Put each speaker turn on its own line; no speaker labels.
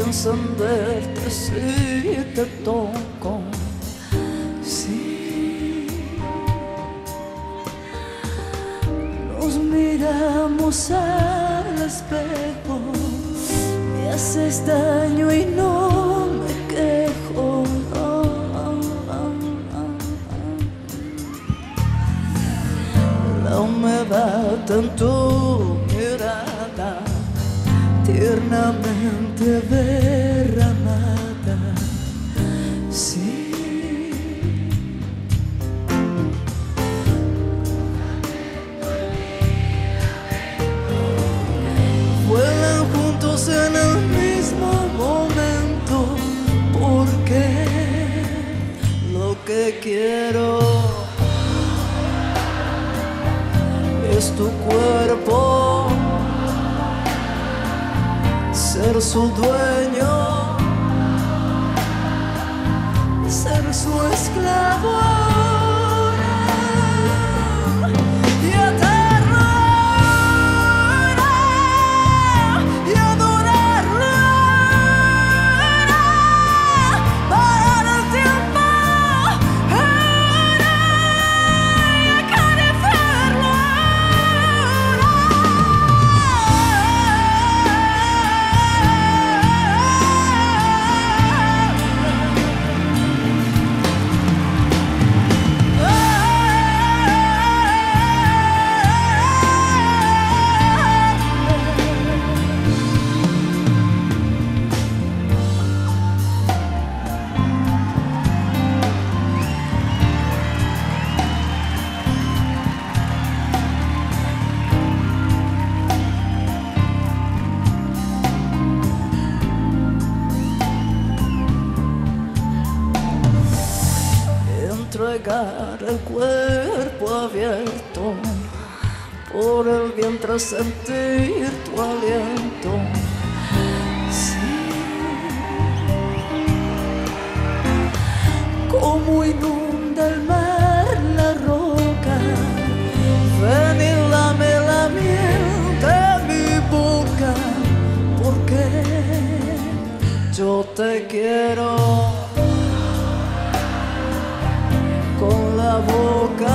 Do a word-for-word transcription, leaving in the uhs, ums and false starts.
encenderte si te toco. Sí, nos miramos al espejo, me haces daño y no me quejo. No, la humedad en tu mirada tiernamente derramada. Sí, vuelan juntos en el mismo momento, porque lo que quiero es tu cuerpo, ser su dueño, ser su esclavo ahora y atarlo ahora y adorarlo ahora, parar el tiempo ahora y acariciarlo entregar el cuerpo abierto, por el vientre sentir tu aliento. Sí, como inunda el mar la roca, ven y lame la miel de mi boca, porque yo te quiero con la boca